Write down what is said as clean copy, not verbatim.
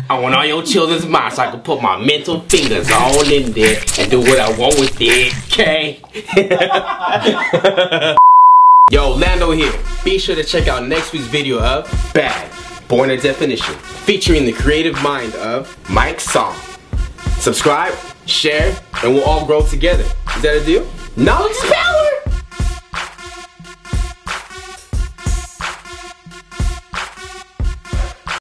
I want all your children's minds so I can put my mental fingers all in there and do what I want with it, okay? Yo, Lando here. Be sure to check out next week's video of B.A.D, Born a Definition, featuring the creative mind of Mike's song. Subscribe, share, and we'll all grow together. Is that a deal? Knowledge is power!